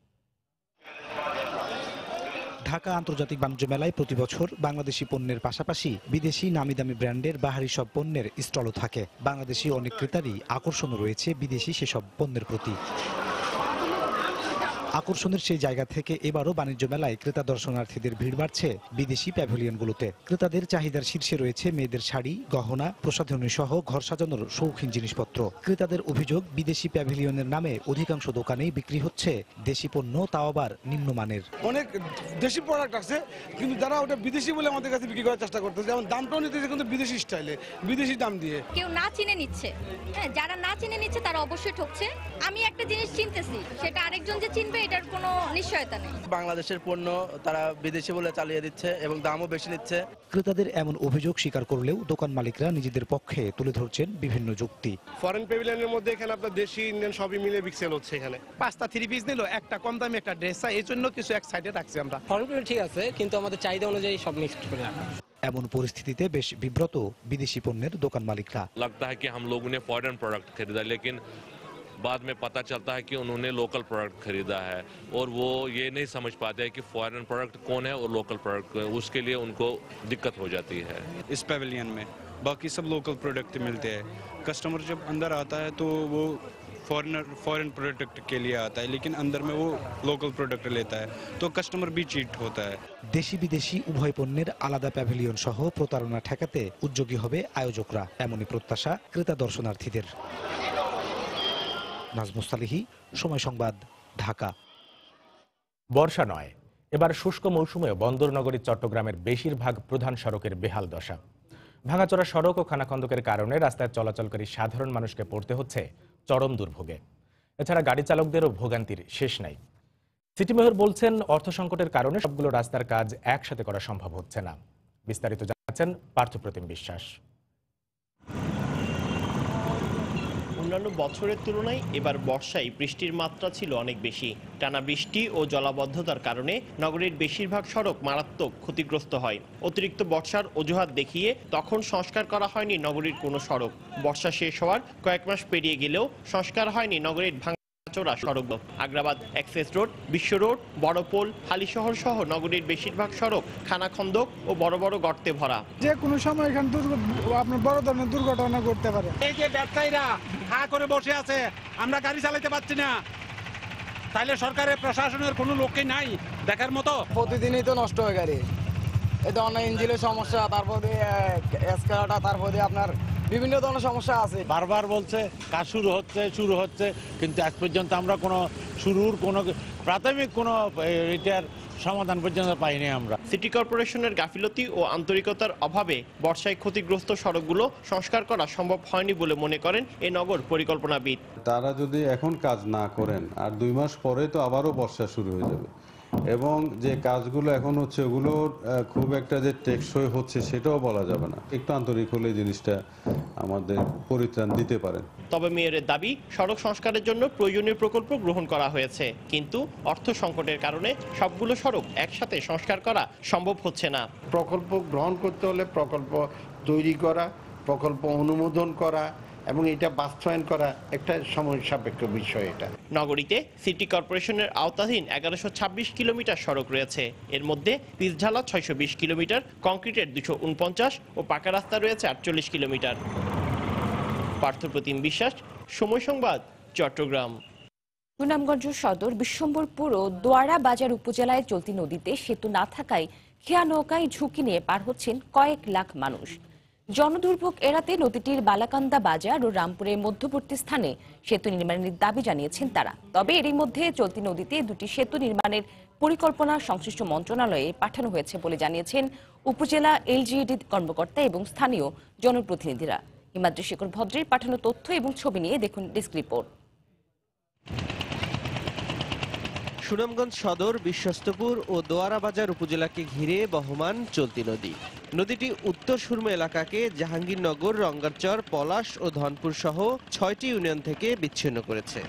ঢাকা আন্তর্জাতিক বাণিজ্য মেলায় প্রতি বছর বাংলাদেশি পণ্যের পাশাপাশি বিদেশি নামি দামি ব্র্যান্ডের বাহারি সব পণ্যের স্টলও থাকে। বাংলাদেশি অনেক ক্রেতারই আকর্ষণ রয়েছে বিদেশি সেসব পণ্যের প্রতি। আকর্ষণের সেই জায়গা থেকে এবারও বাণিজ্য মেলায় ক্রেতা দর্শনার্থীদের ভিড় বাড়ছে বিদেশি প্যাভিলিয়নগুলোতে। ক্রেতাদের চাহিদার শীর্ষে রয়েছে মেয়েদের শাড়ি, গহনা, প্রসাধনী সহ ঘর সাজানোর শৌখিন জিনিসপত্র। ক্রেতাদের অভিযোগ, বিদেশি প্যাভিলিয়নের নামে অধিকাংশ দোকানেই বিক্রি হচ্ছে দেশি পণ্য, তাও আবার নিম্নমানের। অনেক দেশি প্রোডাক্ট আছে, কিন্তু যারা ওটা বিদেশি বলে আমাদের কাছে বিক্রি করার চেষ্টা করতেছে, যেমন দামটাও নিতেছে কিন্তু বিদেশি স্টাইলে, বিদেশি দাম দিয়ে। কেউ না চিনে নিচ্ছে, হ্যাঁ, যারা না চিনে নিচ্ছে তারা অবশ্যই ঠকছে। আমি একটা জিনিস চিনতেছি, সেটা আরেকজন যে চিনবে এটার কোনো নিশ্চয়তা নেই। বাংলাদেশের পণ্য তারা বিদেশি বলে চালিয়ে দিচ্ছে এবং দামও বেশি নিচ্ছে। ক্রেতাদের এমন অভিযোগ স্বীকার করলেও দোকান মালিকরা নিজেদের পক্ষে তুলে ধরছেন বিভিন্ন যুক্তি। ফরেন প্যাভিলিয়নের মধ্যে এখানে আপনার দেশি ইন্ডিয়ান সবই মিলে বিক্রি হচ্ছে। এখানে পাঁচটা থ্রি পিস নিল, একটা কম দামে একটা ড্রেস, এই জন্য কিছু এক সাইডে রাখছি আমরা। ফরেন ঠিক আছে, কিন্তু আমাদের চাহিদা অনুযায়ী সব মিক্সড করে রাখা। এমন পরিস্থিতিতে বেশ বিব্রত বিদেশি পণ্যের দোকান মালিকরা। लगता है कि हम लोगों ने फॉरेन प्रोडक्ट खरीदा, लेकिन बाद में पता चलता है कि उन्होंने लोकल प्रोडक्ट खरीदा है और वो ये नहीं समझ पाते हैं कि फॉरेन प्रोडक्ट कौन है और लोकल प्रोडक्ट, उसके लिए उनको दिक्कत हो जाती है। इस पैविलियन में बाकी सब लोकल प्रोडक्ट मिलते हैं। कस्टमर जब अंदर आता है तो वो फॉरेनर फॉरेन प्रोडक्ट के लिए आता है, लेकिन अंदर में वो लोकल प्रोडक्ट लेता है, तो कस्टमर भी चीट होता है। দেশি বিদেশি উভয় পণ্যের আলাদা প্যাভিলিয়ন সহ প্রতারণা ঠেকাতে উদ্যোগী হবে আয়োজকরা, এমনই প্রত্যাশা ক্রেতা দর্শনার্থীদের। নাজমুস্তালিহি, সময় সংবাদ, ঢাকা। বর্ষা নয়, এবার শুষ্ক মৌসুমে বন্দর নগরী চট্টগ্রামের বেশিরভাগ প্রধান সড়কের বেহাল দশা। ভাঙাচোরা সড়ক ও খানাখন্দকের কারণে রাস্তায় চলাচলকারী সাধারণ মানুষকে পড়তে হচ্ছে চরম দুর্ভোগে। এছাড়া গাড়ি চালকদেরও ভোগান্তির শেষ নাই। সিটি মেয়র বলছেন, অর্থ সংকটের কারণে সবগুলো রাস্তার কাজ একসাথে করা সম্ভব হচ্ছে না। বিস্তারিত জানাচ্ছেন পার্থপ্রতিম বিশ্বাস। অন্যান্য বছরের তুলনায় এবার বর্ষায় বৃষ্টির মাত্রা ছিল অনেক বেশি। টানা বৃষ্টি ও জলাবদ্ধতার কারণে নগরীর বেশিরভাগ সড়ক মারাত্মক ক্ষতিগ্রস্ত হয়। অতিরিক্ত বর্ষার অজুহাত দেখিয়ে তখন সংস্কার করা হয়নি নগরীর কোনো সড়ক। বর্ষা শেষ হওয়ার কয়েক মাস পেরিয়ে গেলেও সংস্কার হয়নি নগরীর ভাঙাচোরা সড়ক। Agrabad access road, Bishwa road, Borpol, Halishahar সহ নগরীর বেশিরভাগ সড়ক খানাখন্দক ও বড় বড় গর্তে ভরা। যে কোনো সময় এখানে আপনার বড় ধরনের দুর্ঘটনা ঘটতে পারে। এই যে ব্যবসায়ীরা হা করে বসে আছে, আমরা গাড়ি চালাতে পারছি না, তাইলে সরকারের প্রশাসনের কোনো লোকই নাই দেখার মতো। প্রতিদিনই তো নষ্ট হয় গাড়ি, এই ধরনের ইঞ্জিনের সমস্যা, তারপরে এসকালাটা, তারপরে আপনার বিভিন্ন ধরনের সমস্যা আছে। বারবার বলছে কাজ শুরু হচ্ছে শুরু হচ্ছে কিন্তু আজ পর্যন্ত আমরা কোনো শুরুর কোনো প্রাথমিক কোনো এটার সমাধান পর্যন্ত পাইনি আমরা। সিটি কর্পোরেশনের গাফিলতি ও আন্তরিকতার অভাবে বর্ষায় ক্ষতিগ্রস্ত সড়কগুলো সংস্কার করা সম্ভব হয়নি বলে মনে করেন এ নগর পরিকল্পনাবিদ। তারা যদি এখন কাজ না করেন আর দুই মাস পরে তো আবারও বর্ষা শুরু হয়ে যাবে, এবং যে কাজগুলো এখন হচ্ছে ওগুলো খুব একটা যে টেকসই হচ্ছে সেটাও বলা যাবে না। একটু আন্তরিক হলে জিনিসটা আমাদের পরিত্রাণ দিতে পারেন। তবে মেয়রের দাবি, সড়ক সংস্কারের জন্য প্রয়োজনীয় প্রকল্প গ্রহণ করা হয়েছে, কিন্তু অর্থ সংকটের কারণে সবগুলো সড়ক একসাথে সংস্কার করা সম্ভব হচ্ছে না। প্রকল্প গ্রহণ করতে হলে প্রকল্প তৈরি করা, প্রকল্প অনুমোদন করা এবং এটা বাস্তবায়ন করা একটা সময় সাপেক্ষ বিষয়। এটা নগরীতে সিটি কর্পোরেশনের আওতাধীন এগারোশো ছাব্বিশ কিলোমিটার সড়ক রয়েছে। এর মধ্যে পিচঢালা ছয়শো বিশ কিলোমিটার, কংক্রিটের দুশো উনপঞ্চাশ ও পাকা রাস্তা রয়েছে আটচল্লিশ কিলোমিটার। পার্থপ্রতিম বিশ্বাস, সময় সংবাদ, চট্টগ্রাম। সুনামগঞ্জ সদর বিশ্বম্বরপুর ও দোয়ারা বাজার উপজেলায় চলতি নদীতে সেতু না থাকায় খেয়া নৌকায় ঝুঁকি নিয়ে পার হচ্ছেন কয়েক লাখ মানুষ। জনদুর্ভোগ এড়াতে নদীটির বালাকান্দা বাজার ও রামপুরের মধ্যবর্তী স্থানে সেতু নির্মাণের দাবি জানিয়েছেন তারা। তবে এরই মধ্যে চলতি নদীতে দুটি সেতু নির্মাণের পরিকল্পনা সংশ্লিষ্ট মন্ত্রণালয়ে পাঠানো হয়েছে বলে জানিয়েছেন উপজেলা এলজিইডি কর্মকর্তা এবং স্থানীয় জনপ্রতিনিধিরা। হিমাদ্রি শেখর ভদ্রের পাঠানো তথ্য এবং ছবি নিয়ে দেখুন ডেস্ক রিপোর্ট। সুনামগঞ্জ সদর, বিশ্বস্তপুর ও দোয়ারা বাজার উপজেলাকে ঘিরে বহমান চলতি নদী। নদীটি উত্তর সুরমা এলাকাকে জাহাঙ্গীরনগর, রঙ্গারচর, পলাশ ও ধনপুর সহ ছয়টি ইউনিয়ন থেকে বিচ্ছিন্ন করেছে।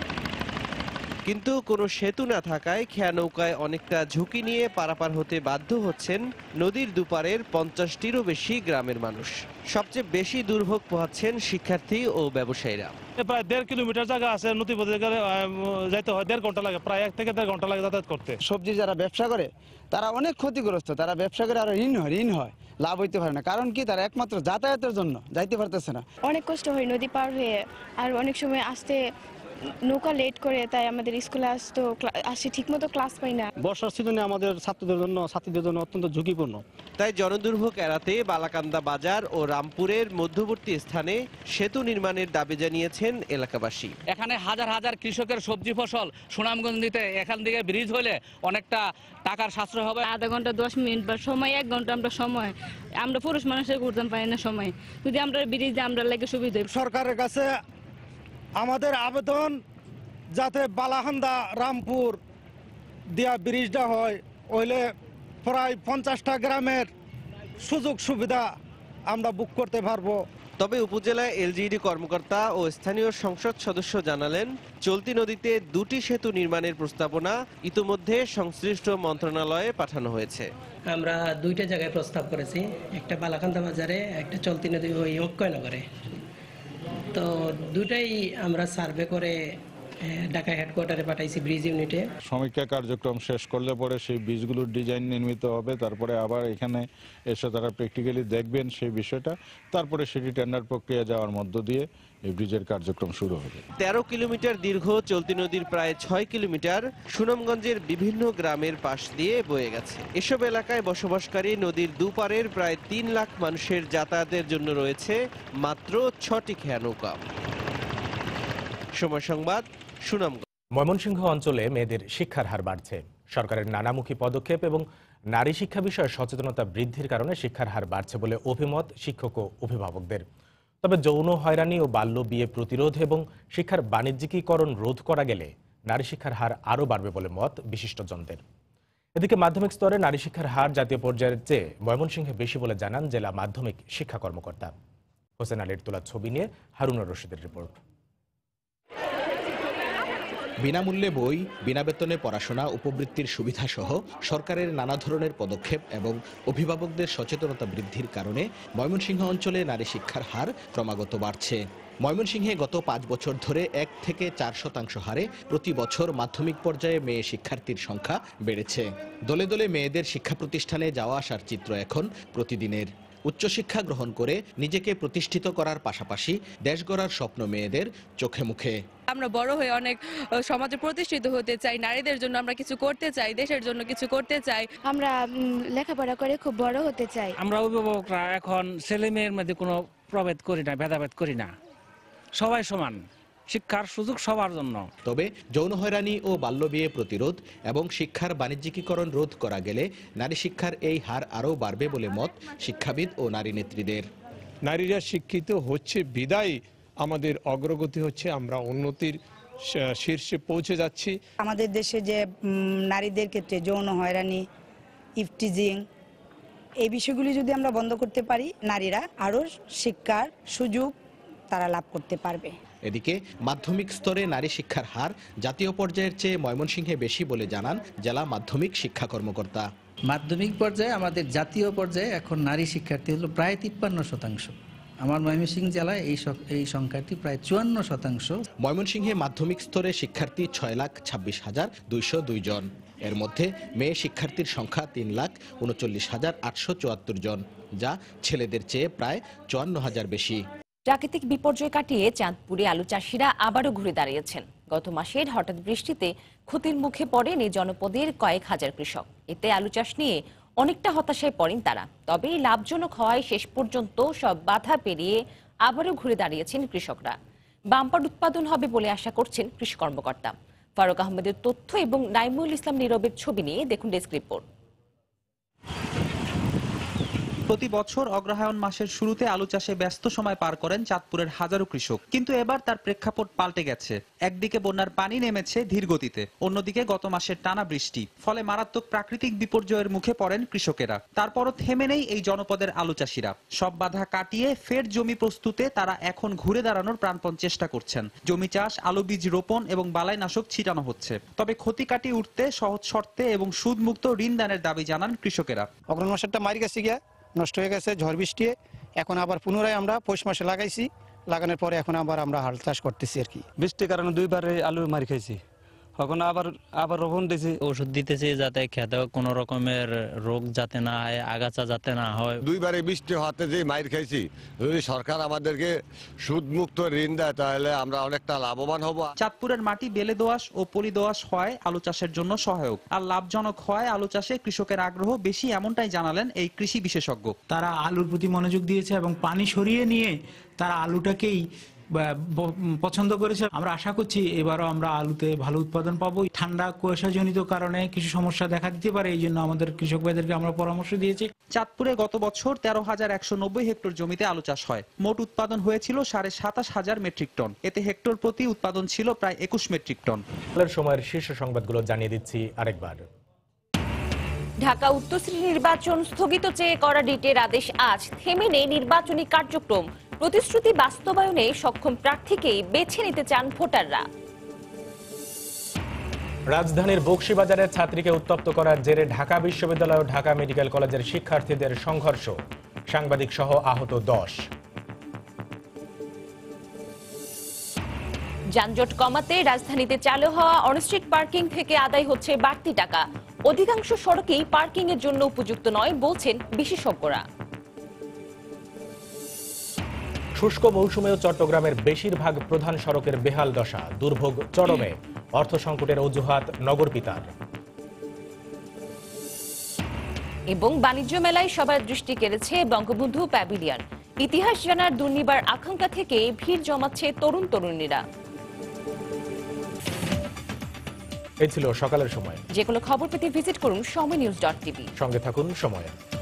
কিন্তু কোনো সেতু না থাকায় খেয়া নৌকায় অনেকটা ঝুঁকি নিয়ে পারাপার হতে বাধ্য হচ্ছেন নদীর দুপারের পঞ্চাশটিরও বেশি গ্রামের মানুষ। সবচেয়ে বেশি দুর্ভোগ পোহাচ্ছেন শিক্ষার্থী ও ব্যবসায়ীরা। প্রায় দেড় কিলোমিটার জায়গা আছে, নদী পথে যাইতে হয় দেড় ঘন্টা লাগে, প্রায় এক থেকে দেড় ঘন্টা লাগে যাতায়াত করতে। সবজি যারা ব্যবসা করে তারা অনেক ক্ষতিগ্রস্ত, তারা ব্যবসা করে আরো ঋণ হয় ঋণ হয় লাভ হইতে পারে না। কারণ কি, তারা একমাত্র যাতায়াতের জন্য যাইতে পারতেছে না। অনেক কষ্ট হয় নদী পার হয়ে, আর অনেক সময় আসতে নৌকা লেট করে, তাই আমাদের স্কুলে আসতো আসি ঠিকমতো ক্লাস পাই না। বর্ষার সিজনে আমাদের ছাত্রদের জন্য ছাত্রীদের জন্য অত্যন্ত ঝুঁকিপূর্ণ। তাই জনদুর্ভোগ এড়াতে বালাকান্দা বাজার ও রামপুরের মধ্যবর্তী স্থানে সেতু নির্মাণের দাবি জানিয়েছেন এলাকাবাসী। এখানে হাজার হাজার কৃষকের সবজি ফসল সুনামগঞ্জ নিতে এখান থেকে ব্রিজ হলে অনেকটা টাকার সাশ্রয় হবে। আধা ঘন্টা দশ মিনিট বা সময় এক ঘন্টা আমরা সময় আমরা পুরুষ মানুষের করতে পারি না সময়, যদি আমরা ব্রিজ দিয়ে আমরা লেগে সুবিধা। সরকারের কাছে আমাদের আবেদন, যাতে বালাকান্দা রামপুর দিয়া ব্রিজটা হয়, হইলে প্রায় পঞ্চাশটা গ্রামের সুযোগ সুবিধা আমরা বুক করতে পারবো। তবে উপজেলায় এলজিইডি কর্মকর্তা ও স্থানীয় সংসদ সদস্য জানালেন, চলতি নদীতে দুটি সেতু নির্মাণের প্রস্তাবনা ইতোমধ্যে সংশ্লিষ্ট মন্ত্রণালয়ে পাঠানো হয়েছে। আমরা দুইটা জায়গায় প্রস্তাব করেছি, একটা বালাকান্দা বাজারে, একটা চলতি নদী ওই অক্ষয়নগরে। তো দুটাই আমরা সার্ভে করে ঢাকা হেডকোয়ার্টারে পাঠাইছি ব্রিজ ইউনিটে। সমীক্ষা কার্যক্রম শেষ করলে পরে সেই ব্রিজগুলোর ডিজাইন নির্মিত হবে, তারপরে আবার এখানে এসে তারা প্র্যাকটিক্যালি দেখবেন সেই বিষয়টা, তারপরে সেটি টেন্ডার প্রক্রিয়া যাওয়ার মধ্য দিয়ে এই ব্রিজের কার্যক্রম শুরু হবে। তেরো কিলোমিটার দীর্ঘ চলতি নদীর প্রায় ছয় কিলোমিটার সুনামগঞ্জের বিভিন্ন গ্রামের পাশ দিয়ে বয়ে গেছে। এসব এলাকায় বসবাসকারী নদীর দুপারের প্রায় তিন লাখ মানুষের যাতায়াতের জন্য রয়েছে মাত্র ছটি খেয়া নৌকা। সময় সংবাদ, সুনামগঞ্জ। ময়মনসিংহ অঞ্চলে মেয়েদের শিক্ষার হার বাড়ছে। সরকারের নানামুখী পদক্ষেপ এবং নারী শিক্ষা বিষয়ে সচেতনতা বৃদ্ধির কারণে শিক্ষার হার বাড়ছে বলে অভিমত শিক্ষক ও অভিভাবকদের। তবে যৌন হয়রানি ও বাল্য বিয়ে প্রতিরোধ এবং শিক্ষার বাণিজ্যিকীকরণ রোধ করা গেলে নারী শিক্ষার হার আরও বাড়বে বলে মত বিশিষ্টজনদের। এদিকে মাধ্যমিক স্তরে নারী শিক্ষার হার জাতীয় পর্যায়ের চেয়ে ময়মনসিংহে বেশি বলে জানান জেলা মাধ্যমিক শিক্ষা কর্মকর্তা। হোসেন আলীর তোলা ছবি নিয়ে হারুনুর রশিদের রিপোর্ট। বিনামূল্যে বই, বিনা বেতনে পড়াশোনা, উপবৃত্তির সুবিধা সহ সরকারের নানা ধরনের পদক্ষেপ এবং অভিভাবকদের সচেতনতা বৃদ্ধির কারণে ময়মনসিংহ অঞ্চলে নারী শিক্ষার হার ক্রমাগত বাড়ছে। ময়মনসিংহে গত পাঁচ বছর ধরে এক থেকে চার শতাংশ হারে প্রতি বছর মাধ্যমিক পর্যায়ে মেয়ে শিক্ষার্থীর সংখ্যা বেড়েছে। দলে দলে মেয়েদের শিক্ষা প্রতিষ্ঠানে যাওয়া আসার চিত্র এখন প্রতিদিনের। উচ্চশিক্ষা গ্রহণ করে নিজেকে প্রতিষ্ঠিত করার পাশাপাশি দেশ গড়ার স্বপ্ন মেয়েদের চোখে মুখে। আমরা বড় হয়ে অনেক সমাজে প্রতিষ্ঠিত হতে চাই, নারীদের জন্য আমরা কিছু করতে চাই, দেশের জন্য কিছু করতে চাই। আমরা লেখাপড়া করে খুব বড় হতে চাই। আমরা অভিভাবকরা এখন ছেলে মেয়ের মধ্যে কোনো প্রভেদ করি না, ভেদাভেদ করি না, সবাই সমান, শিক্ষার সুযোগ সবার জন্য। তবে যৌন হয়রানি ও বাল্যবিয়ে প্রতিরোধ এবং শিক্ষার বাণিজ্যিকীকরণ রোধ করা গেলে নারী শিক্ষার এই হার আরও বাড়বে বলে মত শিক্ষাবিদ ও নারী নেত্রীদের। নারীরা শিক্ষিত হচ্ছে বিদায় আমাদের অগ্রগতি হচ্ছে, আমরা উন্নতির শীর্ষে পৌঁছে যাচ্ছি। আমাদের দেশে যে নারীদের ক্ষেত্রে যৌন হয়রানি, ইফটিজিং, এই বিষয়গুলি যদি আমরা বন্ধ করতে পারি, নারীরা আরও শিক্ষার সুযোগ তারা লাভ করতে পারবে। এদিকে মাধ্যমিক স্তরে নারী শিক্ষার হার জাতীয় পর্যায়ের চেয়ে ময়মনসিংহে বেশি বলে জানান জেলা মাধ্যমিক শিক্ষা কর্মকর্তা। মাধ্যমিক পর্যায়ে আমাদের জাতীয় পর্যায়ে এখন নারী শিক্ষার্থী হলো প্রায় তিপ্পান্ন শতাংশ। আমার ময়মনসিংহ জেলায় এই এই সংখ্যাটি প্রায় চুয়ান্ন শতাংশ। ময়মনসিংহে মাধ্যমিক স্তরে শিক্ষার্থী ছয় লাখ ছাব্বিশ হাজার দুইশো দুই জন। এর মধ্যে মেয়ে শিক্ষার্থীর সংখ্যা তিন লাখ উনচল্লিশ হাজার আটশো চুয়াত্তর জন, যা ছেলেদের চেয়ে প্রায় চুয়ান্ন হাজার বেশি। প্রাকৃতিক বিপর্যয় কাটিয়ে চাঁদপুরে আলু চাষিরা আবারও ঘুরে দাঁড়িয়েছেন। গত মাসের হঠাৎ বৃষ্টিতে ক্ষতির মুখে পড়েন এই জনপদের কয়েক হাজার কৃষক। এতে আলু চাষ নিয়ে অনেকটা হতাশায় পড়েন তারা। তবে লাভজনক হওয়ায় শেষ পর্যন্ত সব বাধা পেরিয়ে আবারও ঘুরে দাঁড়িয়েছেন কৃষকরা। বাম্পার উৎপাদন হবে বলে আশা করছেন কৃষি কর্মকর্তা। ফারুক আহমেদের তথ্য এবং নাইমুল ইসলাম নীরবের ছবি নিয়ে দেখুন ডেস্ক রিপোর্ট। প্রতি বছর অগ্রহায়ণ মাসের শুরুতে আলু চাষে ব্যস্ত সময় পার করেন চাঁদপুরের হাজারো কৃষক, কিন্তু এবার তার প্রেক্ষাপট পাল্টে গেছে। একদিকে বন্যার পানি নেমেছে ধীর গতিতে, অন্যদিকে গত মাসের টানা বৃষ্টি, ফলে মারাত্মক প্রাকৃতিক বিপর্যয়ের মুখে পড়েন কৃষকেরা। তারপরও থেমে নেই এই জনপদের আলু চাষিরা। সব বাধা কাটিয়ে ফের জমি প্রস্তুতে তারা এখন ঘুরে দাঁড়ানোর প্রাণপণ চেষ্টা করছেন। জমি চাষ, আলু বীজ রোপণ এবং বালাইনাশক ছিটানো হচ্ছে। তবে ক্ষতি কাটিয়ে উঠতে সহজ শর্তে এবং সুদমুক্ত ঋণ দানের দাবি জানান কৃষকেরা। অগ্রহণ মাসেরটা মারি গেছে গিয়া, নষ্ট হয়ে গেছে ঝড় বৃষ্টি। এখন আবার পুনরায় আমরা পৌষ মাসে লাগাইছি, লাগানোর পরে এখন আবার আমরা হাল চাষ করতেছি আর কি। বৃষ্টির কারণে দুইবার আলু মারি খাইছি, এখন আবার আবার রোপণ দিয়েছি। ওষুধ দিতেছি যাতে খেতে কোনো রকমের রোগ যাতে না হয়, আগাছা যাতে না হয়। দুইবারে বৃষ্টি হতে যে মাইর খাইছি, যদি সরকার আমাদেরকে সুদমুক্ত ঋণ দেয় তাহলে আমরা অনেকটা লাভবান হব। চাঁদপুরের মাটি বেলে দোআঁশ ও পলি দোআঁশ হয় আলু চাষের জন্য সহায়ক, আর লাভজনক হয় আলু চাষে কৃষকের আগ্রহ বেশি, এমনটাই জানালেন এই কৃষি বিশেষজ্ঞ। তারা আলুর প্রতি মনোযোগ দিয়েছে এবং পানি সরিয়ে নিয়ে তারা আলুটাকেই পছন্দ করেছে। আমরা আশা করছি এবারও আমরা আলুতে ভালো উৎপাদন পাবো। ঠান্ডা কুয়াশাজনিত কারণে কিছু সমস্যা দেখা দিতে পারে, এই জন্য আমাদের কৃষক ভাইদেরকে আমরা পরামর্শ দিয়েছি। চাঁদপুরে গত বছর তেরো হাজার একশো নব্বই হেক্টর জমিতে আলু চাষ হয়। মোট উৎপাদন হয়েছিল সাড়ে সাতাশ হাজার মেট্রিক টন। এতে হেক্টর প্রতি উৎপাদন ছিল প্রায় একুশ মেট্রিক টন। সময়ের শীর্ষ সংবাদগুলো জানিয়ে দিচ্ছি আরেকবার। ঢাকা উত্তর সিটি নির্বাচন স্থগিত চেয়ে করা রিটের আদেশ আজ। থেমে নেই নির্বাচনী কার্যক্রম। প্রতিশ্রুতি বাস্তবায়নে সক্ষম প্রার্থীকেই বেছে নিতে চান ভোটাররা। রাজধানীর বকশীবাজারের ছাত্রীকে উত্তপ্ত করার জেরে ঢাকা বিশ্ববিদ্যালয় ও ঢাকা মেডিকেল কলেজের শিক্ষার্থীদের সংঘর্ষ, সাংবাদিক সহ আহত দশ। যানজট কমাতে রাজধানীতে চালু হওয়া অনস্ট্রিট পার্কিং থেকে আদায় হচ্ছে বাড়তি টাকা। অধিকাংশ সড়কেই পার্কিং এর জন্য উপযুক্ত নয় বলছেন বিশেষজ্ঞরা। শুষ্ক মৌসুমেও চট্টগ্রামের বেশিরভাগ প্রধান সড়কের বেহাল দশা, দুর্ভোগ চরমে, অর্থ সংকটের অজুহাত নগরপিতার। এবং বাণিজ্য মেলায় সবার দৃষ্টি কেড়েছে বঙ্গবন্ধু প্যাভিলিয়ন। ইতিহাস জানার দুর্নিবার আকাঙ্ক্ষা থেকে ভিড় জমাচ্ছে তরুণ তরুণীরা। এই ছিল সকালের সময়। যে কোনো খবর পেতে ভিজিট করুন সময় নিউজ ডট টিভি। সঙ্গে থাকুন সময়।